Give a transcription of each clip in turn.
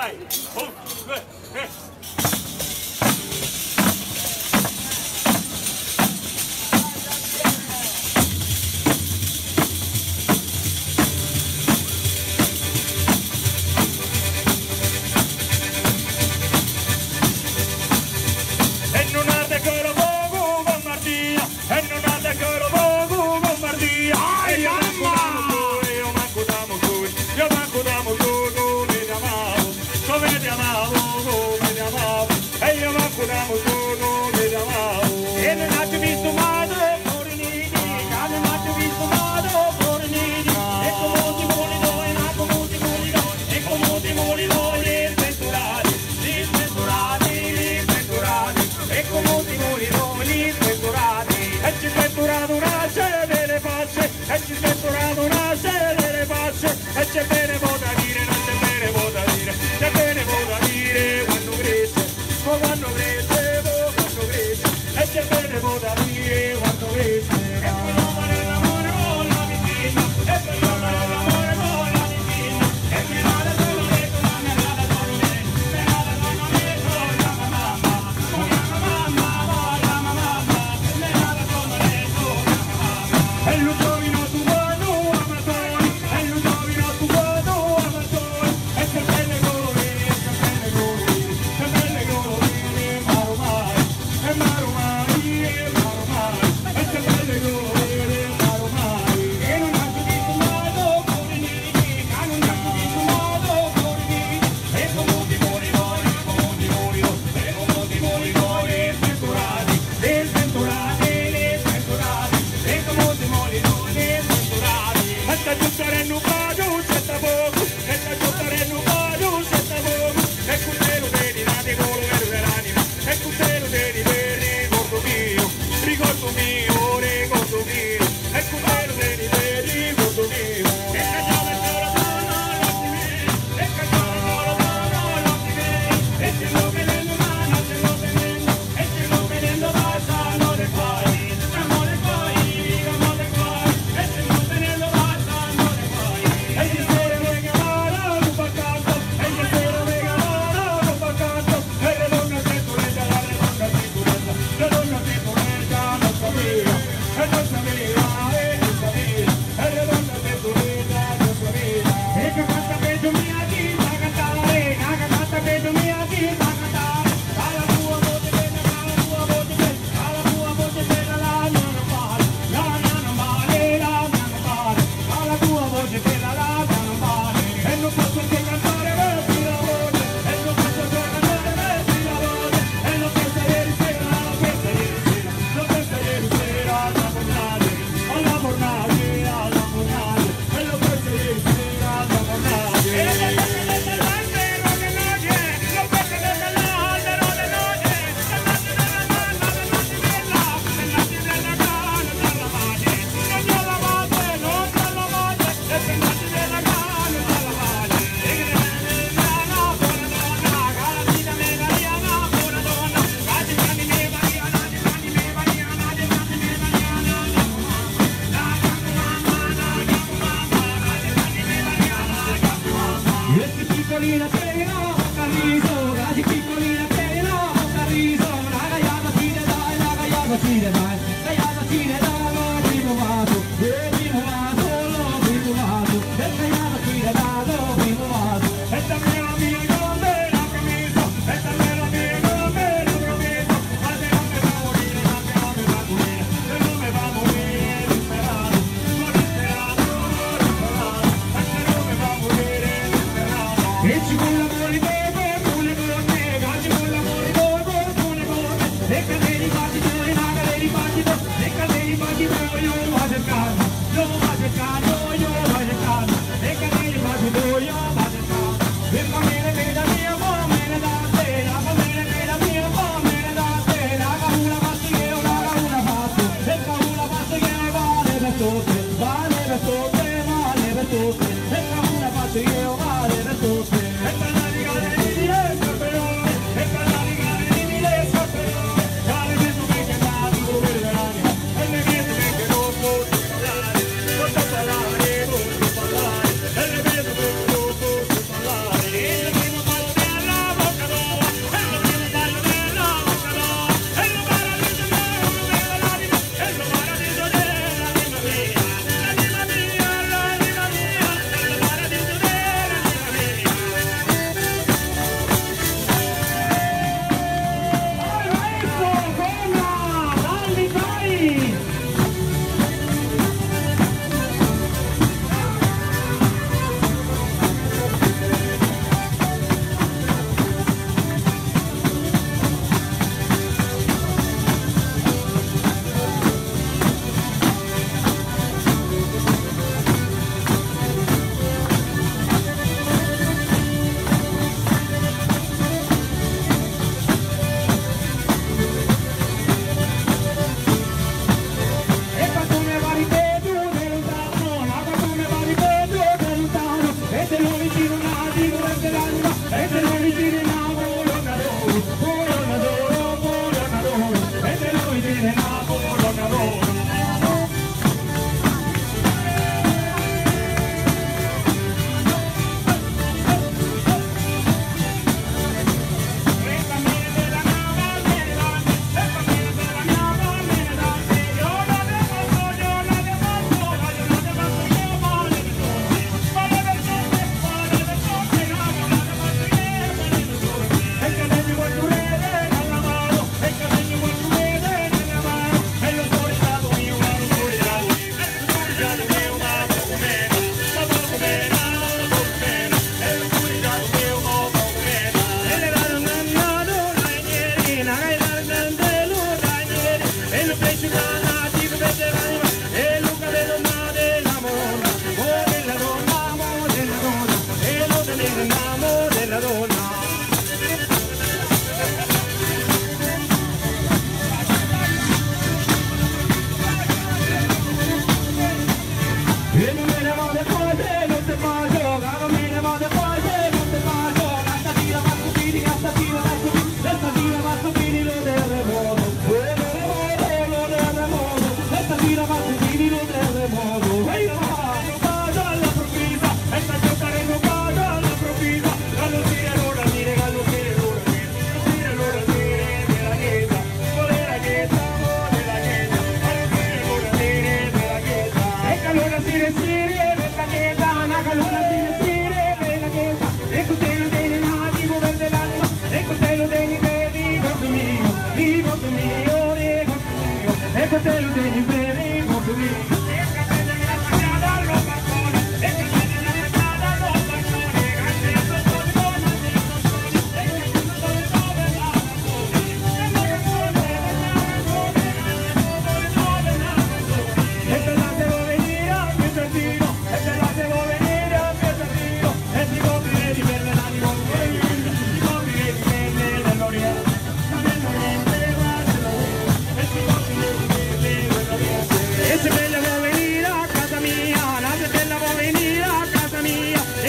vai! 1, 2, 3. E c'è bene mo da dire, non c'è bene mo da dire, c'è bene mo da dire quando cresce, mo quando cresce, mo quando cresce, e c'è bene mo da dire quando cresce. E poi l'uomo nell'amore con la vicina, e poi l'uomo nell'amore con la vicina, e mi nada solo detto, ma mi nada solo detto, mi nada solo detto, chiama mamma, chiama mamma, mi nada solo detto, chiama mamma. E lo trovino tu quando amatori, e lo trovino tu quando amatori, e c'è belle colorine, c'è belle colorine, c'è belle colorine, maromai, e maromai, e maromai, e c'è belle colorine, maromai, e non ha visto modo con i nidi, e non ha visto modo con i nidi, e come muori voi, e come muori voi, sventurati, e sventurati, e sventurati, e come muori voi, sventurati. E sta giuttare in un bacio, senza poco, e sta giuttare in un bacio, senza poco, e con te lo vedi, nati con lo vero dell'anima, e con te lo vedi per ricordo mio, ricordo mio, ricordo mio, e con te lo vedi per ricordo mio. E cacciava il solo dono l'occhi miei, e cacciava il solo dono l'occhi miei, e se lo vedendo mano, se lo vedendo, e se lo vedendo basta, non le fai, non le fai, non le fai, e se lo vedendo basta, non le fai. E il sole regalato non fa canto, e il sole regalato non fa canto, e le donne sicurezza, la donna sicurezza, la donna sicurezza non sapeva, e non sapeva, e non sapeva, e le donne sicurezza non sapeva. E che fatta peggio mia di da cantare, che fatta peggio mia di da cantare, alla tua voce bella, alla tua voce bella, alla tua voce bella, la mia non vale, la mia non vale, la mia non vale, alla tua voce bella, la mia non vale, e non posso che cantare versi la voce, e non posso che cantare versi la voce, e non pensa ieri sera, non pensa ieri sera, non pensa ieri sera, alla fornale, alla fornale, alla fornale, e non pensa ieri sera, alla fornale. E non pensa dell'albero che noce, non pensa dell'albero che noce, e nasce della donna, e nasce della gana, dalla madre, non dalla madre, non dalla madre, e se nasce della gana, dalla madre, e che ne una buona donna, galattina me variana, buona donna, galattina me variana, galattina me variana, galattina me variana, e piccolina che no, carriso, raggi piccolina che no, carriso, la gaiata ci ne dai, la gaiata ci ne dai, la gaiata ci ne dai, l'ho ritrovato, l'ho ritrovato, l'ho ritrovato, e la gaiata ci ne dai, l'ho ritrovato, e dammi la mia gambe, la camicia, e dammi la mia gambe, la promesso, ma se non mi fa morire, ma se non mi fa morire, se non mi fa morire, disperato, sono disperato, e se non mi fa morire, disperato. E ci vuole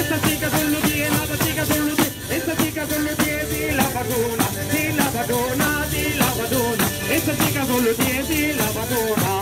esta chica con los pies, la chica con los pies, esta chica con los pies y la padrona, y la padrona, y la padrona, esta chica con los pies y la padrona.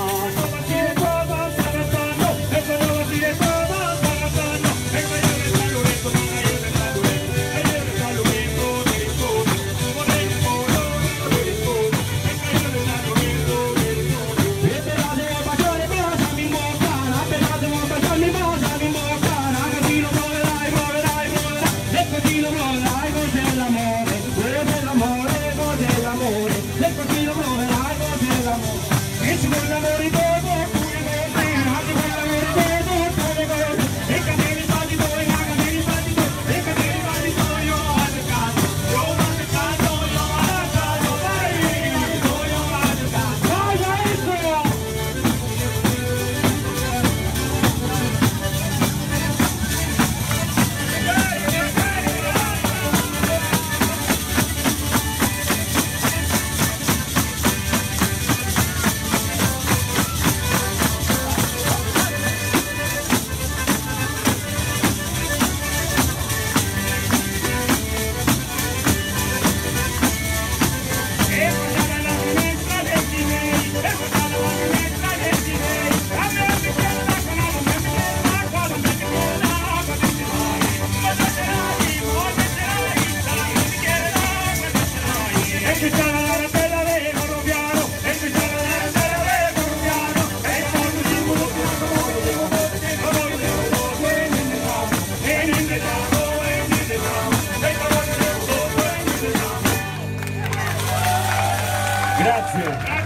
Grazie.